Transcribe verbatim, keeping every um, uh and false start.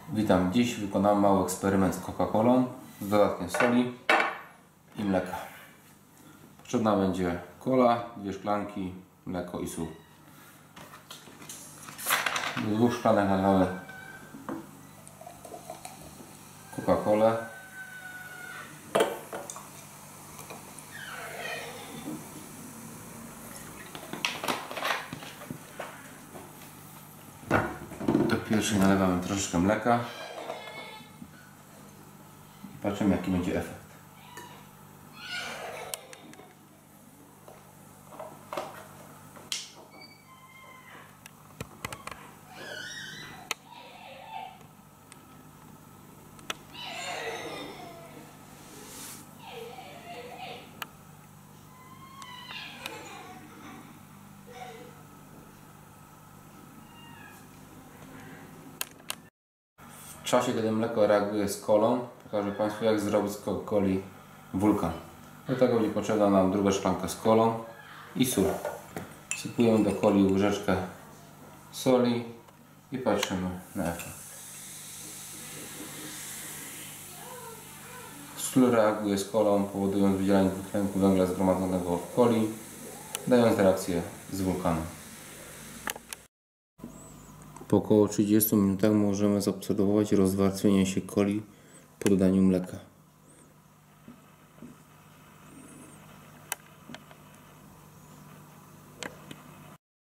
Witam. Dziś wykonamy mały eksperyment z Coca-Colą z dodatkiem soli i mleka. Potrzebna będzie cola, dwie szklanki, mleko i sól. Do dwóch szklanek nalewamy Coca-Colę. Do pierwszej nalewamy troszeczkę mleka i patrzymy, jaki będzie efekt. W czasie, kiedy mleko reaguje z kolą, pokażę Państwu, jak zrobić z Coca-Coli wulkan. Do tego będzie potrzebna nam druga szklanka z kolą i sól. Wsypujemy do coli łyżeczkę soli i patrzymy na efekt. Sól reaguje z kolą, powodując wydzielanie dwutlenku węgla zgromadzonego w coli, dając reakcję z wulkanem. Po około trzydziestu minutach możemy zaobserwować rozwarstwienie się coli po dodaniu mleka.